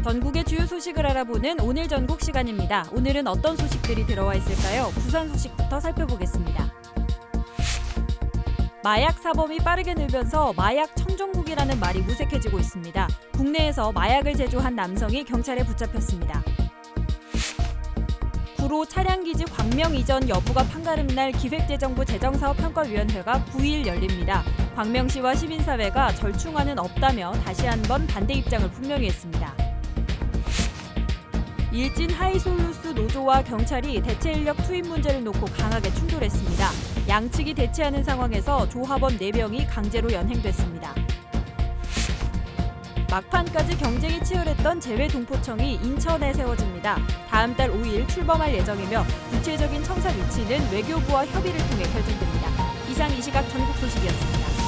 전국의 주요 소식을 알아보는 오늘 전국 시간입니다. 오늘은 어떤 소식들이 들어와 있을까요? 부산 소식부터 살펴보겠습니다. 마약 사범이 빠르게 늘면서 마약 청정국이라는 말이 무색해지고 있습니다. 국내에서 마약을 제조한 남성이 경찰에 붙잡혔습니다. 구로 차량기지 광명 이전 여부가 판가름 날 기획재정부 재정사업평가위원회가 9일 열립니다. 광명시와 시민사회가 절충안은 없다며 다시 한번 반대 입장을 분명히 했습니다. 일진 하이솔루스 노조와 경찰이 대체 인력 투입 문제를 놓고 강하게 충돌했습니다. 양측이 대치하는 상황에서 조합원 4명이 강제로 연행됐습니다. 막판까지 경쟁이 치열했던 재외동포청이 인천에 세워집니다. 다음 달 5일 출범할 예정이며 구체적인 청사 위치는 외교부와 협의를 통해 결정됩니다. 이상 이 시각 전국 소식이었습니다.